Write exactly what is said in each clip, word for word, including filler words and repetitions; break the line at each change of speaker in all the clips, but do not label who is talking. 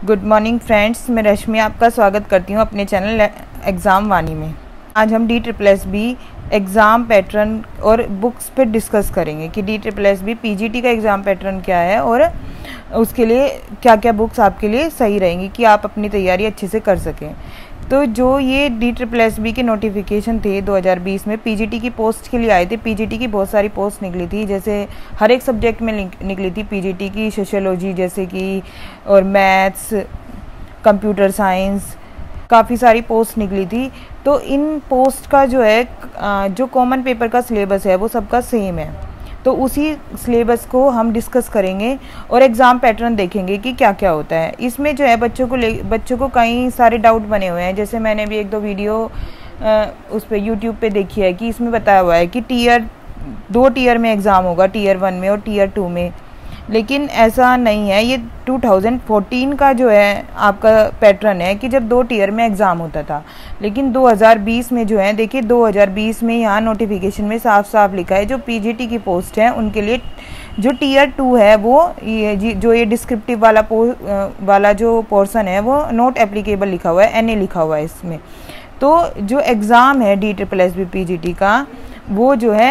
Good morning friends, मैं रश्मि आपका स्वागत करती हूँ अपने चैनल एग्ज़ाम वानी में। आज हम D triple S B exam pattern और बुक्स पे डिस्कस करेंगे कि D triple S B PGT का एग्ज़ाम पैटर्न क्या है और उसके लिए क्या क्या बुक्स आपके लिए सही रहेंगी कि आप अपनी तैयारी अच्छे से कर सकें। तो जो ये डी ट्रिपल एस बी के नोटिफिकेशन थे दो हज़ार बीस में पीजीटी की पोस्ट के लिए आए थे। पीजीटी की बहुत सारी पोस्ट निकली थी, जैसे हर एक सब्जेक्ट में निकली थी पीजीटी की, सोशियोलॉजी जैसे कि, और मैथ्स, कंप्यूटर साइंस, काफ़ी सारी पोस्ट निकली थी। तो इन पोस्ट का जो है जो कॉमन पेपर का सिलेबस है वो सबका सेम है, तो उसी सिलेबस को हम डिस्कस करेंगे और एग्ज़ाम पैटर्न देखेंगे कि क्या क्या होता है। इसमें जो है बच्चों को ले बच्चों को कई सारे डाउट बने हुए हैं, जैसे मैंने भी एक दो वीडियो आ, उस पर यूट्यूब पे देखी है कि इसमें बताया हुआ है कि टीयर दो टीयर में एग्ज़ाम होगा, टीयर वन में और टीयर टू में, लेकिन ऐसा नहीं है। ये दो हज़ार चौदह का जो है आपका पैटर्न है कि जब दो टीयर में एग्ज़ाम होता था, लेकिन दो हज़ार बीस में जो है, देखिए दो हज़ार बीस में यहाँ नोटिफिकेशन में साफ साफ लिखा है जो पीजीटी की पोस्ट है उनके लिए जो टीयर टू है वो ये जो ये डिस्क्रिप्टिव वाला पो वाला जो पोर्सन है वो नॉट एप्लीकेबल लिखा हुआ है, एन ए लिखा हुआ है इसमें। तो जो एग्ज़ाम है D triple S B PGT का वो जो है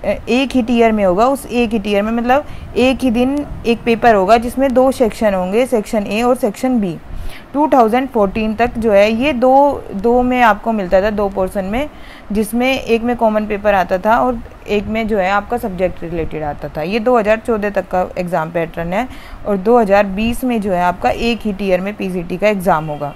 एक ही टीयर में होगा। उस एक ही टीयर में मतलब एक ही दिन एक पेपर होगा जिसमें दो सेक्शन होंगे, सेक्शन ए और सेक्शन बी। दो हज़ार चौदह तक जो है ये दो दो में आपको मिलता था, दो पोर्शन में, जिसमें एक में कॉमन पेपर आता था और एक में जो है आपका सब्जेक्ट रिलेटेड आता था। ये दो हज़ार चौदह तक का एग्ज़ाम पैटर्न है और दो हज़ार बीस में जो है आपका एक ही टीयर में पीजीटी का एग्ज़ाम होगा।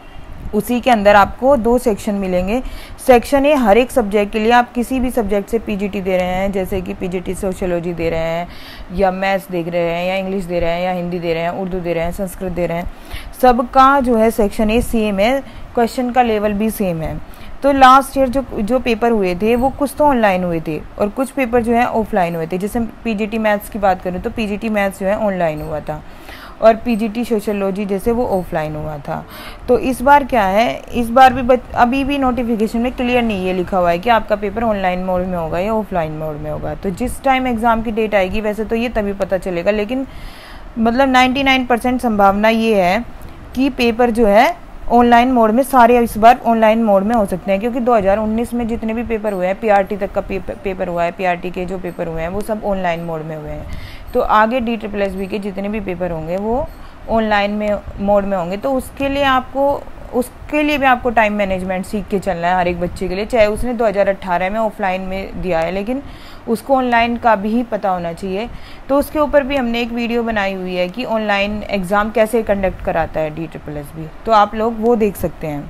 उसी के अंदर आपको दो सेक्शन मिलेंगे। सेक्शन ए हर एक सब्जेक्ट के लिए, आप किसी भी सब्जेक्ट से पीजीटी दे रहे हैं, जैसे कि पीजीटी सोशियोलॉजी दे रहे हैं या मैथ्स देख रहे हैं या इंग्लिश दे रहे हैं या हिंदी दे रहे हैं, उर्दू दे रहे हैं, संस्कृत दे रहे हैं, सबका जो है सेक्शन ए सेम है, क्वेश्चन का लेवल भी सेम है। तो लास्ट ईयर जो जो पेपर हुए थे वो कुछ तो ऑनलाइन हुए थे और कुछ पेपर जो है ऑफलाइन हुए थे। जैसे पीजीटी मैथ्स की बात करूँ तो पीजीटी मैथ्स जो है ऑनलाइन हुआ था और पीजीटी सोशियोलॉजी जैसे वो ऑफलाइन हुआ था। तो इस बार क्या है, इस बार भी बच, अभी भी नोटिफिकेशन में क्लियर नहीं ये लिखा हुआ है कि आपका पेपर ऑनलाइन मोड में होगा या ऑफलाइन मोड में होगा। तो जिस टाइम एग्ज़ाम की डेट आएगी वैसे तो ये तभी पता चलेगा, लेकिन मतलब निन्यानवे परसेंट संभावना ये है कि पेपर जो है ऑनलाइन मोड में, सारे इस बार ऑनलाइन मोड में हो सकते हैं, क्योंकि दो हज़ार उन्नीस में जितने भी पेपर हुए हैं, पीआरटी तक का पेपर, पेपर हुआ है, पीआरटी के जो पेपर हुए हैं वो सब ऑनलाइन मोड में हुए हैं। तो आगे डी ट्रिपल एस बी के जितने भी पेपर होंगे वो ऑनलाइन में मोड में होंगे। तो उसके लिए आपको उसके लिए भी आपको टाइम मैनेजमेंट सीख के चलना है हर एक बच्चे के लिए, चाहे उसने दो हज़ार अठारह में ऑफलाइन में दिया है लेकिन उसको ऑनलाइन का भी पता होना चाहिए। तो उसके ऊपर भी हमने एक वीडियो बनाई हुई है कि ऑनलाइन एग्ज़ाम कैसे कंडक्ट कराता है डी ट्रिपल एस बी, तो आप लोग वो देख सकते हैं।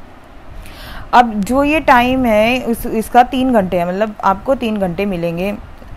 अब जो ये टाइम है उस इसका तीन घंटे है, मतलब आपको तीन घंटे मिलेंगे।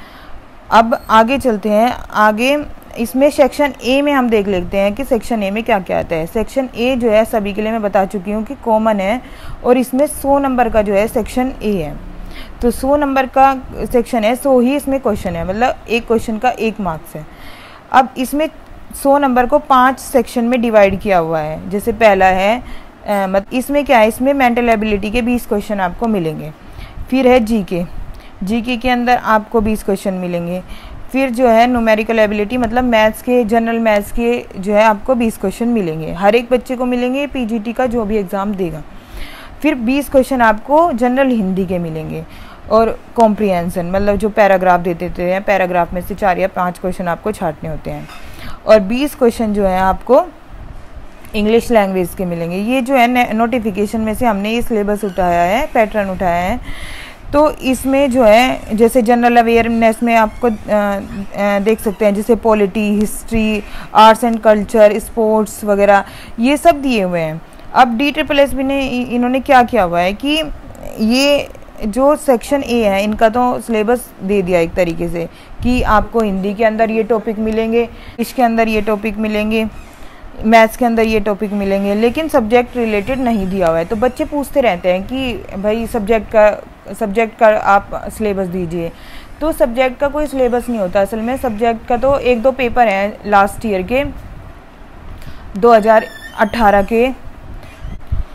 अब आगे चलते हैं, आगे इसमें सेक्शन ए में हम देख लेते हैं कि सेक्शन ए में क्या क्या आता है। सेक्शन ए जो है सभी के लिए मैं बता चुकी हूँ कि कॉमन है और इसमें सौ नंबर का जो है सेक्शन ए है। तो सौ नंबर का सेक्शन है, सौ ही इसमें क्वेश्चन है, मतलब एक क्वेश्चन का एक मार्क्स है। अब इसमें सौ नंबर को पांच सेक्शन में डिवाइड किया हुआ है। जैसे पहला है आ, मतलब इसमें क्या है, इसमें मेंटल एबिलिटी के बीस क्वेश्चन आपको मिलेंगे। फिर है जीके, जीके के अंदर आपको बीस क्वेश्चन मिलेंगे। फिर जो है न्यूमेरिकल एबिलिटी, मतलब मैथ्स के, जनरल मैथ्स के जो है आपको बीस क्वेश्चन मिलेंगे, हर एक बच्चे को मिलेंगे पीजीटी का जो भी एग्ज़ाम देगा। फिर बीस क्वेश्चन आपको जनरल हिंदी के मिलेंगे और कॉम्प्रिहेंशन, मतलब जो पैराग्राफ दे देते हैं, पैराग्राफ में से चार या पाँच क्वेश्चन आपको छांटने होते हैं। और बीस क्वेश्चन जो है आपको इंग्लिश लैंग्वेज के मिलेंगे। ये जो है नोटिफिकेशन में से हमने ये सिलेबस उठाया है, पैटर्न उठाया है। तो इसमें जो है जैसे जनरल अवेयरनेस में आपको आ, आ, देख सकते हैं, जैसे polity, history, arts and culture, sports वगैरह ये सब दिए हुए हैं। अब डी ट्रिपल एस बी ने इन्होंने क्या किया हुआ है कि ये जो सेक्शन ए है इनका तो सिलेबस दे दिया एक तरीके से कि आपको हिंदी के अंदर ये टॉपिक मिलेंगे, इसके अंदर ये टॉपिक मिलेंगे, मैथ्स के अंदर ये टॉपिक मिलेंगे, लेकिन सब्जेक्ट रिलेटेड नहीं दिया हुआ है। तो बच्चे पूछते रहते हैं कि भाई सब्जेक्ट का सब्जेक्ट का आप सिलेबस दीजिए। तो सब्जेक्ट का कोई सिलेबस नहीं होता असल में। सब्जेक्ट का तो एक दो पेपर हैं लास्ट ईयर के, दो हज़ार अठारह के,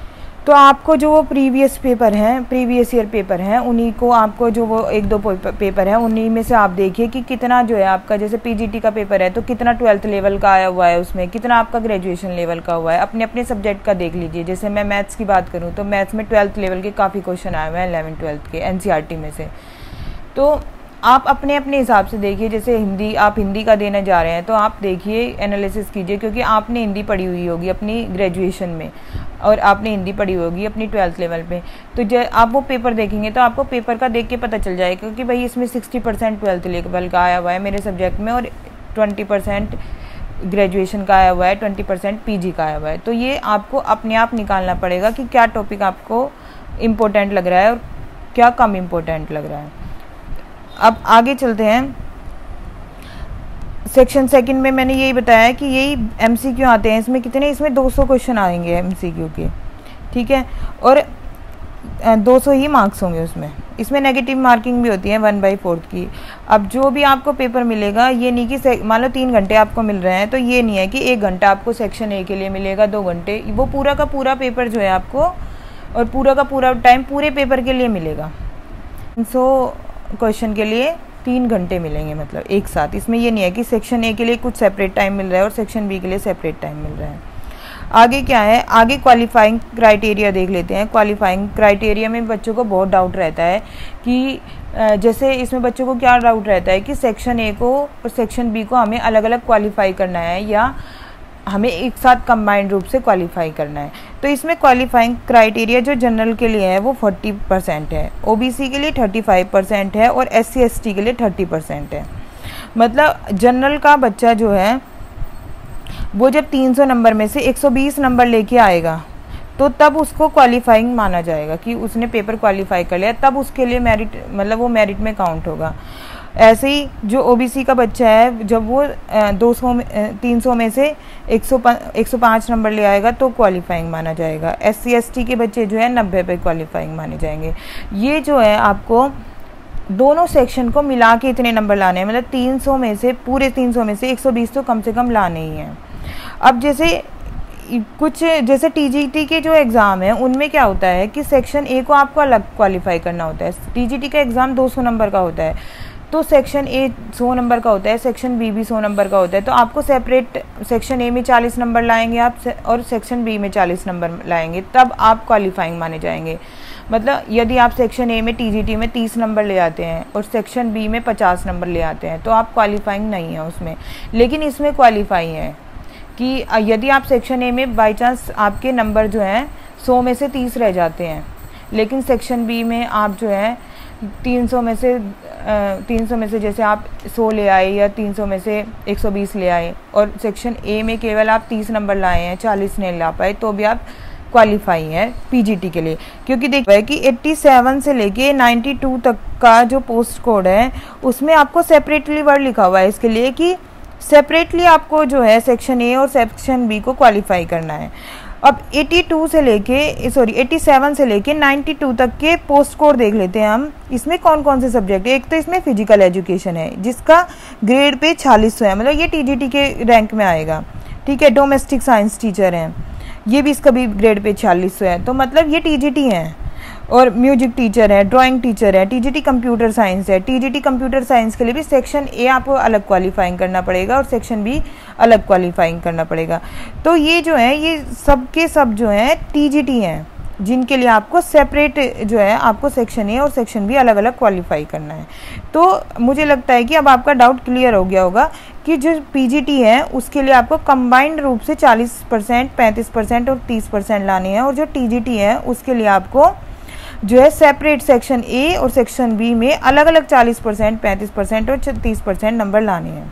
तो आपको जो वो प्रीवियस पेपर हैं, प्रीवियस ईयर पेपर हैं, उन्हीं को आपको जो वो एक दो पेपर हैं उन्हीं में से आप देखिए कि कितना जो है आपका, जैसे पीजीटी का पेपर है तो कितना ट्वेल्थ लेवल का आया हुआ है, उसमें कितना आपका ग्रेजुएशन लेवल का हुआ है, अपने अपने सब्जेक्ट का देख लीजिए। जैसे मैं मैथ्स की बात करूँ तो मैथ्स में ट्वेल्थ लेवल के काफ़ी क्वेश्चन आए हुए हैं इलेवन ट्वेल्थ के एनसीईआरटी में से। तो आप अपने अपने हिसाब से देखिए। जैसे हिंदी, आप हिंदी का देने जा रहे हैं तो आप देखिए, एनालिसिस कीजिए, क्योंकि आपने हिंदी पढ़ी हुई होगी अपनी ग्रेजुएशन में और आपने हिंदी पढ़ी होगी अपनी ट्वेल्थ लेवल पे। तो जब आप वो पेपर देखेंगे तो आपको पेपर का देख के पता चल जाएगा, क्योंकि भाई इसमें सिक्सटी परसेंट ट्वेल्थ लेवल का आया हुआ है मेरे सब्जेक्ट में और ट्वेंटी परसेंट ग्रेजुएशन का आया हुआ है, ट्वेंटी परसेंट पीजी का आया हुआ है। तो ये आपको अपने आप निकालना पड़ेगा कि क्या टॉपिक आपको इम्पोर्टेंट लग रहा है और क्या कम इम्पोर्टेंट लग रहा है। अब आगे चलते हैं। सेक्शन सेकंड में मैंने यही बताया कि यही एमसीक्यू आते हैं। इसमें कितने, इसमें दो सौ क्वेश्चन आएंगे एमसीक्यू के, ठीक है, और दो सौ ही मार्क्स होंगे उसमें। इसमें नेगेटिव मार्किंग भी होती है वन बाई फोर्थ की। अब जो भी आपको पेपर मिलेगा, ये नहीं कि मान लो तीन घंटे आपको मिल रहे हैं तो ये नहीं है कि एक घंटा आपको सेक्शन ए के लिए मिलेगा, दो घंटे, वो पूरा का पूरा पेपर जो है आपको, और पूरा का पूरा टाइम पूरे पेपर के लिए मिलेगा। सो क्वेश्चन के लिए तीन घंटे मिलेंगे मतलब एक साथ। इसमें ये नहीं है कि सेक्शन ए के लिए कुछ सेपरेट टाइम मिल रहा है और सेक्शन बी के लिए सेपरेट टाइम मिल रहा है। आगे क्या है, आगे क्वालिफाइंग क्राइटेरिया देख लेते हैं। क्वालिफाइंग क्राइटेरिया में बच्चों को बहुत डाउट रहता है कि जैसे इसमें बच्चों को क्या डाउट रहता है कि सेक्शन ए को और सेक्शन बी को हमें अलग अलग क्वालिफाई करना है या हमें एक साथ कंबाइंड रूप से क्वालिफाई करना है। तो इसमें क्वालिफाइंग क्राइटेरिया जो जनरल के लिए है वो चालीस परसेंट है, ओबीसी के लिए पैंतीस परसेंट है और एससी एसटी के लिए तीस परसेंट है। मतलब जनरल का बच्चा जो है वो जब तीन सौ नंबर में से एक सौ बीस नंबर लेके आएगा तो तब उसको क्वालिफाइंग माना जाएगा कि उसने पेपर क्वालिफाई कर लिया, तब उसके लिए मेरिट, मतलब वो मेरिट में काउंट होगा। ऐसे ही जो ओबीसी का बच्चा है जब वो दो सौ में तीन सौ में से एक सौ पाँच नंबर ले आएगा तो क्वालिफाइंग माना जाएगा। एससी एसटी के बच्चे जो है नब्बे पे क्वालिफाइंग माने जाएंगे। ये जो है आपको दोनों सेक्शन को मिला के इतने नंबर लाने हैं, मतलब तीन सौ में से, पूरे तीन सौ में से एक सौ बीस तो कम से कम लाने ही हैं। अब जैसे कुछ जैसे टीजीटी के जो एग्ज़ाम है उनमें क्या होता है कि सेक्शन ए को आपको अलग क्वालिफाई करना होता है। टीजीटी का एग्ज़ाम दो सौ नंबर का होता है तो सेक्शन ए सौ नंबर का होता है, सेक्शन बी भी सौ नंबर का होता है। तो आपको सेपरेट सेक्शन ए में चालीस नंबर लाएंगे आप और सेक्शन बी में चालीस नंबर लाएंगे, तब आप क्वालिफाइंग माने जाएंगे। मतलब यदि आप सेक्शन ए में टीजीटी में तीस नंबर ले आते हैं और सेक्शन बी में पचास नंबर ले आते हैं तो आप क्वालिफाइंग नहीं है उसमें। लेकिन इसमें क्वालिफाई है कि यदि आप सेक्शन ए में बाई चांस आपके नंबर जो हैं सौ में से तीस रह जाते हैं, लेकिन सेक्शन बी में आप जो है तीन सौ में से तीन सौ में से जैसे आप सौ ले आए या तीन सौ में से एक सौ बीस ले आए और सेक्शन ए में केवल आप तीस नंबर लाए हैं, चालीस नहीं ला पाए, तो भी आप क्वालिफाई है पीजीटी के लिए। क्योंकि देखिए कि सत्तासी से लेके बानवे तक का जो पोस्ट कोड है उसमें आपको सेपरेटली वर्ड लिखा हुआ है इसके लिए कि सेपरेटली आपको जो है सेक्शन ए और सेक्शन बी को क्वालिफाई करना है। अब बयासी से लेके सॉरी सत्तासी से लेके बानवे तक के पोस्ट कोड देख लेते हैं हम। इसमें कौन कौन से सब्जेक्ट है। एक तो इसमें फिजिकल एजुकेशन है जिसका ग्रेड पे छियालीस सौ है, मतलब ये टीजीटी के रैंक में आएगा, ठीक है। डोमेस्टिक साइंस टीचर हैं, ये भी इसका भी ग्रेड पे छियालीस सौ है, तो मतलब ये टीजीटी हैं। और म्यूजिक टीचर है, ड्राइंग टीचर है, टीजीटी कंप्यूटर साइंस है। टीजीटी कंप्यूटर साइंस के लिए भी सेक्शन ए आपको अलग क्वालिफाइंग करना पड़ेगा और सेक्शन बी अलग क्वालिफाइंग करना पड़ेगा। तो ये जो है ये सब के सब जो है टीजीटी हैं जिनके लिए आपको सेपरेट जो है आपको सेक्शन ए और सेक्शन बी अलग अलग क्वालिफाई करना है। तो मुझे लगता है कि अब आपका डाउट क्लियर हो गया होगा कि जो पीजीटी है उसके लिए आपको कंबाइंड रूप से चालीस परसेंट, पैंतीस परसेंट और तीस परसेंट लानी है, और जो टीजीटी है उसके लिए आपको जो है सेपरेट सेक्शन ए और सेक्शन बी में अलग अलग चालीस परसेंट, पैंतीस परसेंट और तीस परसेंट नंबर लाने हैं,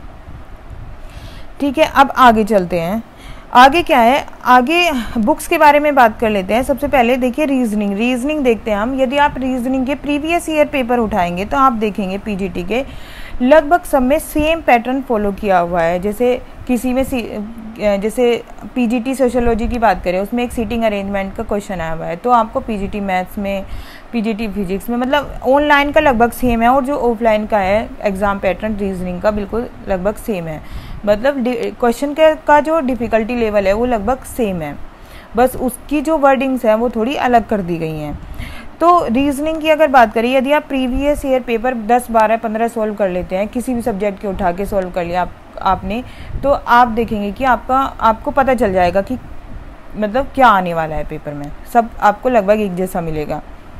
ठीक है। अब आगे चलते हैं। आगे क्या है, आगे बुक्स के बारे में बात कर लेते हैं। सबसे पहले देखिए रीजनिंग रीजनिंग देखते हैं हम। यदि आप रीजनिंग के प्रीवियस ईयर पेपर उठाएंगे तो आप देखेंगे पीजीटी के लगभग सब में सेम पैटर्न फॉलो किया हुआ है। जैसे किसी में जैसे पीजीटी सोशियोलॉजी की बात करें उसमें एक सीटिंग अरेंजमेंट का क्वेश्चन आया हुआ है, तो आपको पीजीटी मैथ्स में, पीजीटी फिजिक्स में, मतलब ऑनलाइन का लगभग सेम है, और जो ऑफलाइन का है एग्जाम पैटर्न रीजनिंग का बिल्कुल लगभग सेम है। मतलब क्वेश्चन का जो डिफ़िकल्टी लेवल है वो लगभग सेम है। बस उसकी जो वर्डिंग्स हैं वो थोड़ी अलग कर दी गई हैं। तो रीजनिंग की अगर बात करें, यदि आप प्रीवियस ईयर पेपर दस, बारह, पंद्रह सॉल्व कर लेते हैं, किसी भी सब्जेक्ट के उठा के सॉल्व कर लिया आप आपने, तो आप देखेंगे कि आपका आपको पता चल जाएगा कि मतलब क्या आने वाला है पेपर में, सब आपको लगभग एक जैसा मिलेगा।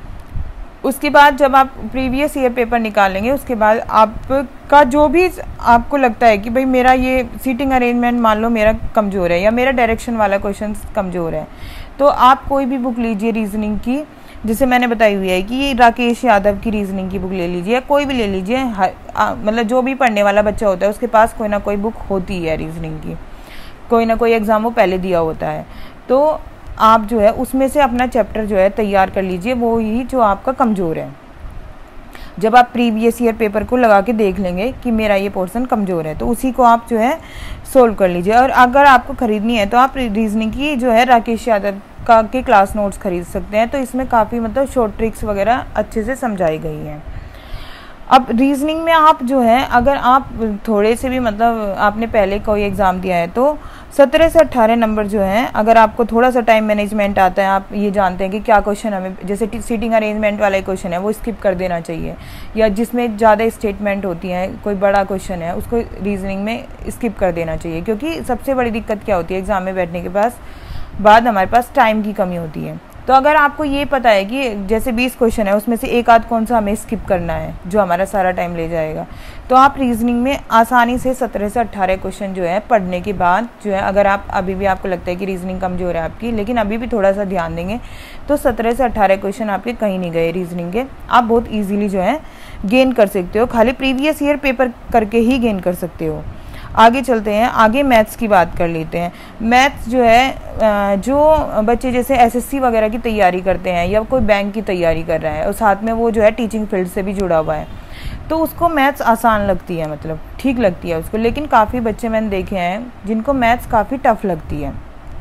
उसके बाद जब आप प्रीवियस ईयर पेपर निकालेंगे, उसके बाद आपका जो भी आपको लगता है कि भाई मेरा ये सीटिंग अरेंजमेंट मान लो मेरा कमज़ोर है या मेरा डायरेक्शन वाला क्वेश्चन कमज़ोर है, तो आप कोई भी बुक लीजिए रीजनिंग की, जैसे मैंने बताई हुई है कि ये राकेश यादव की रीजनिंग की बुक ले लीजिए, कोई भी ले लीजिए, मतलब जो भी पढ़ने वाला बच्चा होता है उसके पास कोई ना कोई बुक होती है रीजनिंग की, कोई ना कोई एग्ज़ाम वो पहले दिया होता है। तो आप जो है उसमें से अपना चैप्टर जो है तैयार कर लीजिए, वो ही जो आपका कमज़ोर है। जब आप प्रीवियस ईयर पेपर को लगा के देख लेंगे कि मेरा ये पोर्शन कमज़ोर है, तो उसी को आप जो है सोल्व कर लीजिए। और अगर आपको ख़रीदनी है तो आप रीजनिंग की जो है राकेश यादव का के क्लास नोट्स खरीद सकते हैं। तो इसमें काफ़ी मतलब शॉर्ट ट्रिक्स वगैरह अच्छे से समझाई गई हैं। अब रीजनिंग में आप जो है, अगर आप थोड़े से भी मतलब आपने पहले कोई एग्ज़ाम दिया है, तो सत्रह से अट्ठारह नंबर जो हैं, अगर आपको थोड़ा सा टाइम मैनेजमेंट आता है, आप ये जानते हैं कि क्या क्वेश्चन हमें, जैसे सीटिंग अरेंजमेंट वाला क्वेश्चन है वो स्किप कर देना चाहिए, या जिसमें ज़्यादा स्टेटमेंट होती हैं, कोई बड़ा क्वेश्चन है उसको रीजनिंग में स्किप कर देना चाहिए। क्योंकि सबसे बड़ी दिक्कत क्या होती है एग्ज़ाम में बैठने के पास बाद हमारे पास टाइम की कमी होती है। तो अगर आपको ये पता है कि जैसे बीस क्वेश्चन है, उसमें से एक आध कौन सा हमें स्किप करना है जो हमारा सारा टाइम ले जाएगा, तो आप रीजनिंग में आसानी से सत्रह से अट्ठारह क्वेश्चन जो है पढ़ने के बाद जो है, अगर आप अभी भी आपको लगता है कि रीजनिंग कमज़ोर है आपकी, लेकिन अभी भी थोड़ा सा ध्यान देंगे, तो सत्रह से अट्ठारह क्वेश्चन आपके कहीं नहीं गए रीजनिंग के, आप बहुत ईजीली जो है गेन कर सकते हो, खाली प्रीवियस ईयर पेपर करके ही गेन कर सकते हो। आगे चलते हैं, आगे मैथ्स की बात कर लेते हैं। मैथ्स जो है, जो बच्चे जैसे एसएससी वगैरह की तैयारी करते हैं या कोई बैंक की तैयारी कर रहा है और साथ में वो जो है टीचिंग फील्ड से भी जुड़ा हुआ है, तो उसको मैथ्स आसान लगती है, मतलब ठीक लगती है उसको। लेकिन काफ़ी बच्चे मैंने देखे हैं जिनको मैथ्स काफ़ी टफ लगती है।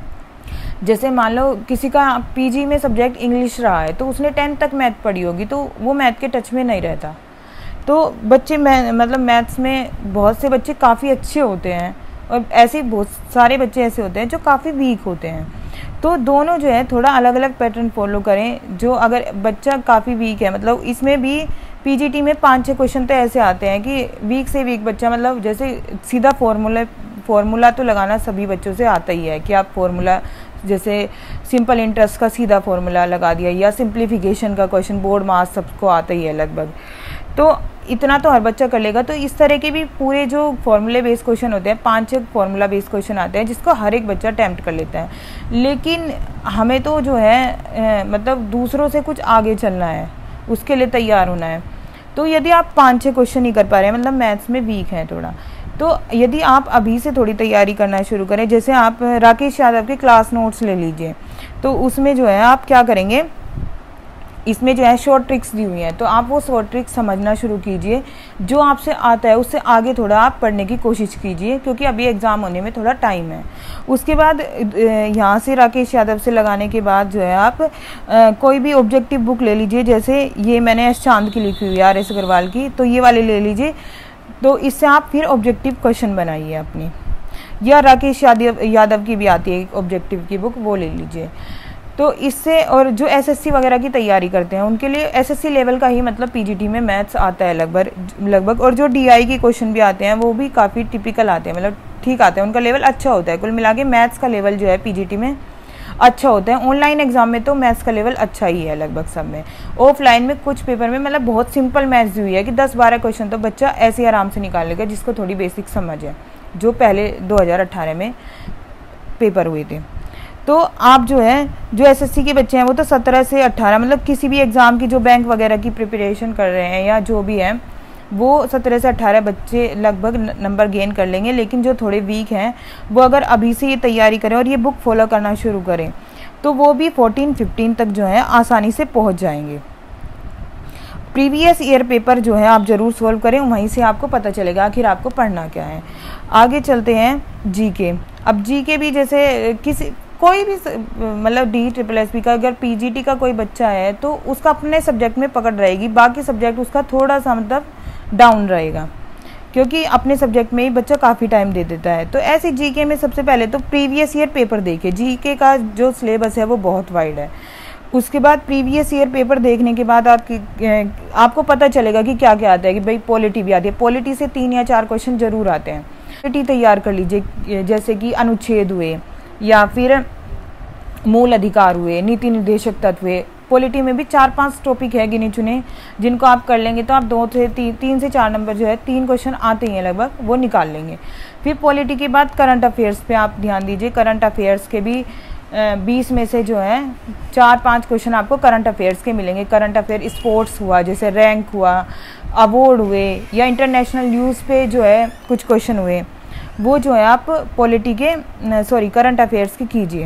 जैसे मान लो किसी का पीजी में सब्जेक्ट इंग्लिश रहा है, तो उसने टेंथ तक मैथ पढ़ी होगी, तो वो मैथ के टच में नहीं रहता। तो बच्चे मैं मतलब मैथ्स में बहुत से बच्चे काफ़ी अच्छे होते हैं और ऐसे बहुत सारे बच्चे ऐसे होते हैं जो काफ़ी वीक होते हैं। तो दोनों जो है थोड़ा अलग अलग पैटर्न फॉलो करें। जो अगर बच्चा काफ़ी वीक है, मतलब इसमें भी पीजीटी में पाँच छः क्वेश्चन तो ऐसे आते हैं कि वीक से वीक बच्चा, मतलब जैसे सीधा फॉर्मूला फॉर्मूला तो लगाना सभी बच्चों से आता ही है कि आप फॉर्मूला, जैसे सिंपल इंटरेस्ट का सीधा फॉर्मूला लगा दिया, या सिंप्लीफिकेशन का क्वेश्चन बोर्ड मास सबको आता ही है लगभग, तो इतना तो हर बच्चा कर लेगा। तो इस तरह के भी पूरे जो फॉर्मूले बेस्ड क्वेश्चन होते हैं, पांच छह फॉर्मूला बेस्ड क्वेश्चन आते हैं जिसको हर एक बच्चा अटेम्प्ट कर लेता है। लेकिन हमें तो जो है ए, मतलब दूसरों से कुछ आगे चलना है, उसके लिए तैयार होना है। तो यदि आप पाँच छः क्वेश्चन नहीं कर पा रहे हैं, मतलब मैथ्स में वीक हैं थोड़ा, तो यदि आप अभी से थोड़ी तैयारी करना शुरू करें, जैसे आप राकेश यादव के क्लास नोट्स ले लीजिए, तो उसमें जो है आप क्या करेंगे, इसमें जो है शॉर्ट ट्रिक्स दी हुई हैं, तो आप वो शॉर्ट ट्रिक्स समझना शुरू कीजिए। जो आपसे आता है उससे आगे थोड़ा आप पढ़ने की कोशिश कीजिए, क्योंकि अभी एग्ज़ाम होने में थोड़ा टाइम है। उसके बाद यहाँ से राकेश यादव से लगाने के बाद जो है आप आ, कोई भी ऑब्जेक्टिव बुक ले लीजिए, जैसे ये मैंने एस चांद की लिखी हुई है, आर एस अग्रवाल की, तो ये वाले ले लीजिए। तो इससे आप फिर ऑब्जेक्टिव क्वेश्चन बनाइए अपनी, या राकेश यादव यादव की भी आती है ऑब्जेक्टिव की बुक, वो ले लीजिए। तो इससे, और जो एसएससी वगैरह की तैयारी करते हैं उनके लिए एसएससी लेवल का ही मतलब पीजीटी में मैथ्स आता है लगभग लगभग और जो डीआई के क्वेश्चन भी आते हैं वो भी काफ़ी टिपिकल आते हैं, मतलब ठीक आते हैं, उनका लेवल अच्छा होता है। कुल मिला के मैथ्स का लेवल जो है पीजीटी में अच्छा होता है। ऑनलाइन एग्जाम में तो मैथ्स का लेवल अच्छा ही है लगभग सब में। ऑफलाइन में कुछ पेपर में मतलब बहुत सिंपल मैथ्स हुई है कि दस बारह क्वेश्चन तो बच्चा ऐसे आराम से निकाल लेगा जिसको थोड़ी बेसिक समझ है, जो पहले दो हज़ार अठारह में पेपर हुए थे। तो आप जो है जो एसएससी के बच्चे हैं वो तो सत्रह से अट्ठारह, मतलब किसी भी एग्ज़ाम की जो बैंक वगैरह की प्रिपरेशन कर रहे हैं या जो भी है, वो सत्रह से अट्ठारह बच्चे लगभग नंबर गेन कर लेंगे। लेकिन जो थोड़े वीक हैं वो अगर अभी से ये तैयारी करें और ये बुक फॉलो करना शुरू करें तो वो भी फोर्टीन फिफ्टीन तक जो है आसानी से पहुंच जाएंगे। प्रीवियस ईयर पेपर जो है आप ज़रूर सॉल्व करें, वहीं से आपको पता चलेगा आखिर आपको पढ़ना क्या है। आगे चलते हैं जीके। अब जीके भी जैसे किसी कोई भी मतलब डी ट्रिपल एस पी का अगर पीजीटी का कोई बच्चा है तो उसका अपने सब्जेक्ट में पकड़ रहेगी, बाकी सब्जेक्ट उसका थोड़ा सा मतलब डाउन रहेगा। क्योंकि अपने सब्जेक्ट में ही बच्चा काफ़ी टाइम दे देता है। तो ऐसे जीके में सबसे पहले तो प्रीवियस ईयर पेपर देखिए, जीके का जो सिलेबस है वो बहुत वाइड है। उसके बाद प्रीवियस ईयर पेपर देखने के बाद आपकी आपको पता चलेगा कि क्या क्या आता है, कि भाई पॉलिटी भी आती है, पॉलिटी से तीन या चार क्वेश्चन जरूर आते हैं। पॉलिटी तैयार कर लीजिए, जैसे कि अनुच्छेद हुए या फिर मूल अधिकार हुए, नीति निर्देशक तत्व हुए। पॉलिटी में भी चार पांच टॉपिक है गिने चुने, जिनको आप कर लेंगे तो आप दो से ती, तीन से चार नंबर जो है, तीन क्वेश्चन आते ही हैं लगभग, वो निकाल लेंगे। फिर पॉलिटी के बाद करंट अफेयर्स पे आप ध्यान दीजिए। करंट अफेयर्स के भी बीस में से जो है चार पांच क्वेश्चन आपको करंट अफेयर्स के मिलेंगे। करंट अफेयर स्पोर्ट्स हुआ, जैसे रैंक हुआ, अवार्ड हुए, या इंटरनेशनल न्यूज़ पे जो है कुछ क्वेश्चन हुए, वो जो है आप पॉलिटी के सॉरी करंट अफेयर्स के कीजिए।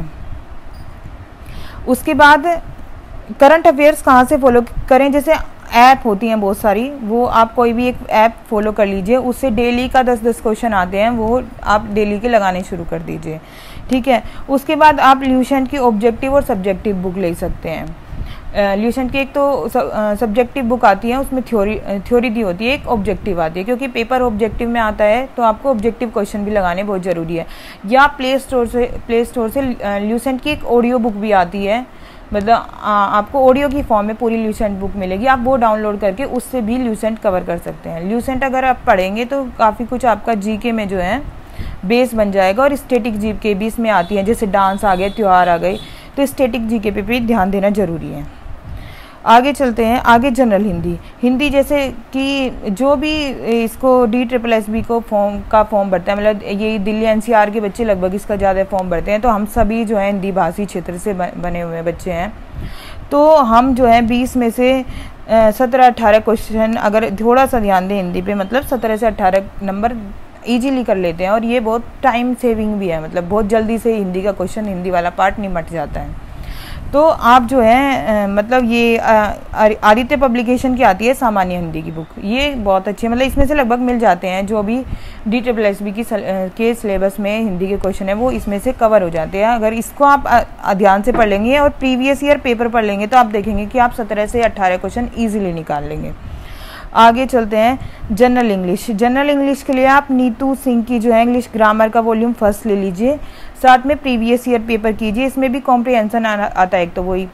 उसके बाद करंट अफेयर्स कहाँ से फॉलो करें, जैसे ऐप होती हैं बहुत सारी, वो आप कोई भी एक ऐप फॉलो कर लीजिए, उससे डेली का दस दस क्वेश्चन आते हैं, वो आप डेली के लगाने शुरू कर दीजिए, ठीक है। उसके बाद आप ल्यूसेंट की ऑब्जेक्टिव और सब्जेक्टिव बुक ले सकते हैं। ल्यूसेंट की एक तो सब्जेक्टिव बुक आती है, उसमें थ्योरी थ्योरी दी होती है, एक ऑब्जेक्टिव आती है, क्योंकि पेपर ऑब्जेक्टिव में आता है तो आपको ऑब्जेक्टिव क्वेश्चन भी लगाने बहुत ज़रूरी है। या प्ले स्टोर से प्ले स्टोर से ल्यूसेंट की एक ऑडियो बुक भी आती है, मतलब आपको ऑडियो की फॉर्म में पूरी ल्यूसेंट बुक मिलेगी, आप वो डाउनलोड करके उससे भी ल्यूसेंट कवर कर सकते हैं। ल्यूसेंट अगर आप पढ़ेंगे तो काफ़ी कुछ आपका जीके में जो है बेस बन जाएगा। और स्टैटिक जीके भी इसमें आती है, जैसे डांस आ गए, त्यौहार आ गए, तो स्टैटिक जीके पे भी ध्यान देना जरूरी है। आगे चलते हैं, आगे जनरल हिंदी। हिंदी जैसे कि जो भी इसको डी ट्रिपल एस बी को फॉर्म का फॉर्म भरता है, मतलब ये दिल्ली एन सी आर के बच्चे लगभग इसका ज़्यादा फॉर्म भरते हैं, तो हम सभी जो है हिंदी भाषी क्षेत्र से बने हुए बच्चे हैं। तो हम जो है बीस में से सत्रह अट्ठारह क्वेश्चन अगर थोड़ा सा ध्यान दें हिंदी पे, मतलब सत्रह से अट्ठारह नंबर इजीली कर लेते हैं। और ये बहुत टाइम सेविंग भी है, मतलब बहुत जल्दी से हिंदी का क्वेश्चन, हिंदी वाला पार्ट निपट जाता है। तो आप जो है मतलब ये आदित्य पब्लिकेशन की आती है सामान्य हिंदी की बुक, ये बहुत अच्छी है, मतलब इसमें से लगभग मिल जाते हैं जो भी डी ट्रिपल एस बी की के सिलेबस में हिंदी के क्वेश्चन है, वो इसमें से कवर हो जाते हैं। अगर इसको आप ध्यान से पढ़ लेंगे और प्रीवियस ईयर पेपर पढ़ लेंगे तो आप देखेंगे कि आप सत्रह से अट्ठारह क्वेश्चन ईजिली निकाल लेंगे। आगे चलते हैं जनरल इंग्लिश। जनरल इंग्लिश के लिए आप नीतू सिंह की जो है इंग्लिश ग्रामर का वॉल्यूम फर्स्ट ले लीजिए, साथ में प्रीवियस ईयर पेपर कीजिए। इसमें भी कॉम्प्रिहेंशन आता है, एक तो वही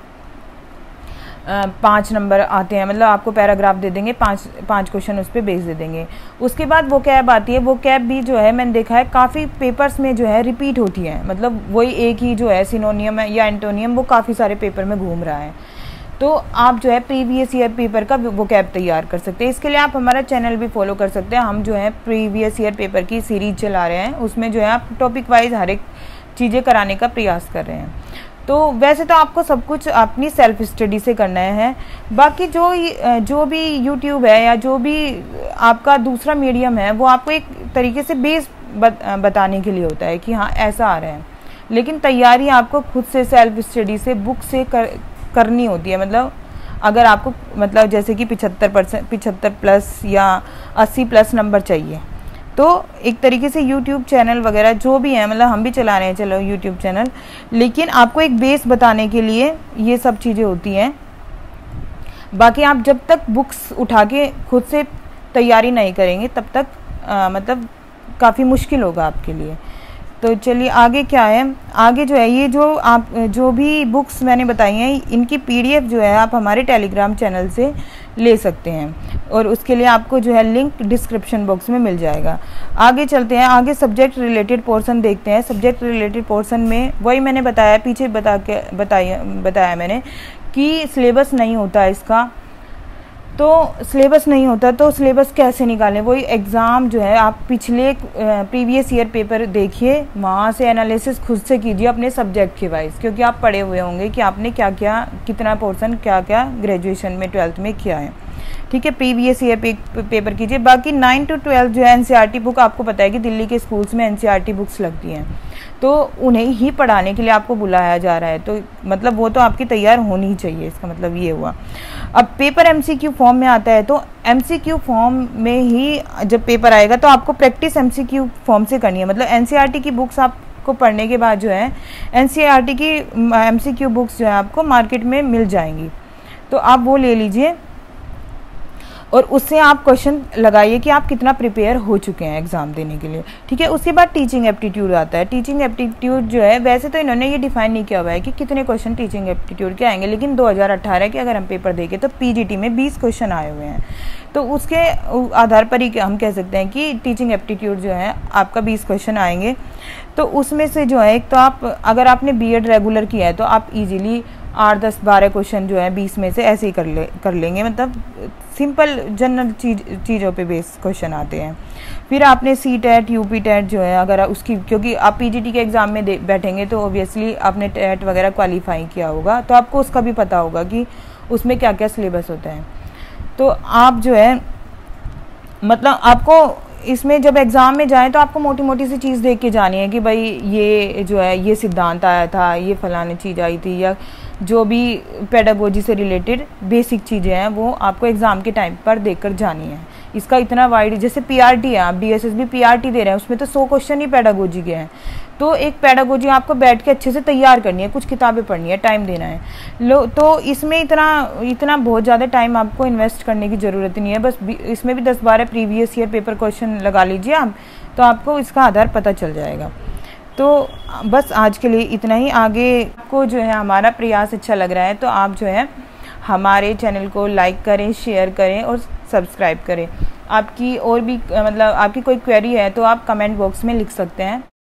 पाँच नंबर आते हैं, मतलब आपको पैराग्राफ दे देंगे, पाँच पाँच क्वेश्चन उस पर बेस दे देंगे। उसके बाद वो कैब आती है, वो कैब भी जो है मैंने देखा है काफ़ी पेपर्स में जो है रिपीट होती है, मतलब वही एक ही जो है सिनोनियम है या एंटोनियम, वो काफ़ी सारे पेपर में घूम रहा है। तो आप जो है प्रीवियस ईयर पेपर का वो कैब तैयार कर सकते हैं। इसके लिए आप हमारा चैनल भी फॉलो कर सकते हैं। हम जो है प्रीवियस ईयर पेपर की सीरीज चला रहे हैं, उसमें जो है आप टॉपिक वाइज हर एक चीज़ें कराने का प्रयास कर रहे हैं। तो वैसे तो आपको सब कुछ अपनी सेल्फ स्टडी से करना है, बाकी जो जो भी यूट्यूब है या जो भी आपका दूसरा मीडियम है, वो आपको एक तरीके से बेस बत, बताने के लिए होता है कि हाँ ऐसा आ रहा है, लेकिन तैयारी आपको खुद से सेल्फ स्टडी से बुक से कर करनी होती है। मतलब अगर आपको मतलब जैसे कि पिछहत्तर परसेंट पिछहत्तर प्लस या अस्सी प्लस नंबर चाहिए, तो एक तरीके से यूट्यूब चैनल वगैरह जो भी है, मतलब हम भी चला रहे हैं चलो यूट्यूब चैनल, लेकिन आपको एक बेस बताने के लिए ये सब चीज़ें होती हैं। बाकी आप जब तक बुक्स उठा के खुद से तैयारी नहीं करेंगे तब तक आ, मतलब काफ़ी मुश्किल होगा आपके लिए। तो चलिए आगे क्या है, आगे जो है ये जो आप जो भी बुक्स मैंने बताई हैं, इनकी पीडीएफ जो है आप हमारे टेलीग्राम चैनल से ले सकते हैं, और उसके लिए आपको जो है लिंक डिस्क्रिप्शन बॉक्स में मिल जाएगा। आगे चलते हैं, आगे सब्जेक्ट रिलेटेड पोर्शन देखते हैं। सब्जेक्ट रिलेटेड पोर्शन में वही मैंने बताया, पीछे बता के बताया बताया मैंने कि सिलेबस नहीं होता इसका, तो सिलेबस नहीं होता तो सिलेबस कैसे निकालें, वही एग्ज़ाम जो है आप पिछले प्रीवियस ईयर पेपर देखिए, वहाँ से एनालिसिस खुद से कीजिए अपने सब्जेक्ट के वाइज, क्योंकि आप पढ़े हुए होंगे कि आपने क्या क्या कितना पोर्शन क्या क्या ग्रेजुएशन में ट्वेल्थ में किया है, ठीक है। प्रीवियस ईयर पे, पेपर कीजिए। बाकी नाइन टू ट्वेल्थ जो है एनसीईआरटी बुक, आपको पता है कि दिल्ली के स्कूल्स में एनसीईआरटी बुक्स लगती हैं, तो उन्हें ही पढ़ाने के लिए आपको बुलाया जा रहा है, तो मतलब वो तो आपकी तैयार होनी चाहिए, इसका मतलब ये हुआ। अब पेपर एमसीक्यू फॉर्म में आता है, तो एमसीक्यू फॉर्म में ही जब पेपर आएगा तो आपको प्रैक्टिस एमसीक्यू फॉर्म से करनी है। मतलब एनसीईआरटी की बुक्स आपको पढ़ने के बाद जो है एनसीईआरटी की एमसीक्यू बुक्स जो है आपको मार्केट में मिल जाएंगी, तो आप वो ले लीजिए। और उससे आप क्वेश्चन लगाइए कि आप कितना प्रिपेयर हो चुके हैं एग्ज़ाम देने के लिए, ठीक है। उसके बाद टीचिंग एप्टीट्यूड आता है। टीचिंग एप्टीट्यूड जो है, वैसे तो इन्होंने ये डिफाइन नहीं किया हुआ है कि कितने क्वेश्चन टीचिंग एप्टीट्यूड के आएंगे, लेकिन दो हज़ार अठारह के अगर हम पेपर देखें तो पीजीटी में बीस क्वेश्चन आए हुए हैं, तो उसके आधार पर ही हम कह सकते हैं कि टीचिंग एप्टीट्यूड जो है आपका बीस क्वेश्चन आएंगे। तो उसमें से जो है, एक तो आप अगर आपने बीएड रेगुलर किया है तो आप इजीली आठ दस बारह क्वेश्चन जो है बीस में से ऐसे ही कर ले कर लेंगे, मतलब सिंपल जनरल चीज चीज़ों पे बेस क्वेश्चन आते हैं। फिर आपने C TET U P TET जो है, अगर उसकी, क्योंकि आप पीजीटी के एग्ज़ाम में बैठेंगे तो ऑब्वियसली आपने टेट वगैरह क्वालिफाई किया होगा, तो आपको उसका भी पता होगा कि उसमें क्या क्या सिलेबस होता है। तो आप जो है, मतलब आपको इसमें जब एग्ज़ाम में जाएं तो आपको मोटी मोटी सी चीज़ देख के जानी है कि भाई ये जो है ये सिद्धांत आया था, ये फलानी चीज़ आई थी, या जो भी पेडागोजी से रिलेटेड बेसिक चीज़ें हैं वो आपको एग्ज़ाम के टाइम पर देखकर जानी है। इसका इतना वाइड, जैसे पीआरटी है, आप डीएसएसबी पीआरटी दे रहे हैं, उसमें तो सौ क्वेश्चन ही पेडागोजी के हैं। तो एक पेडागोजी आपको बैठ के अच्छे से तैयार करनी है, कुछ किताबें पढ़नी है, टाइम देना है लो, तो इसमें इतना इतना बहुत ज़्यादा टाइम आपको इन्वेस्ट करने की ज़रूरत नहीं है। बस इसमें भी दस बारह प्रीवियस ईयर पेपर क्वेश्चन लगा लीजिए आप, तो आपको इसका आधार पता चल जाएगा। तो बस आज के लिए इतना ही। आगे को जो है हमारा प्रयास अच्छा लग रहा है तो आप जो है हमारे चैनल को लाइक करें, शेयर करें और सब्सक्राइब करें। आपकी और भी मतलब आपकी कोई क्वेरी है तो आप कमेंट बॉक्स में लिख सकते हैं।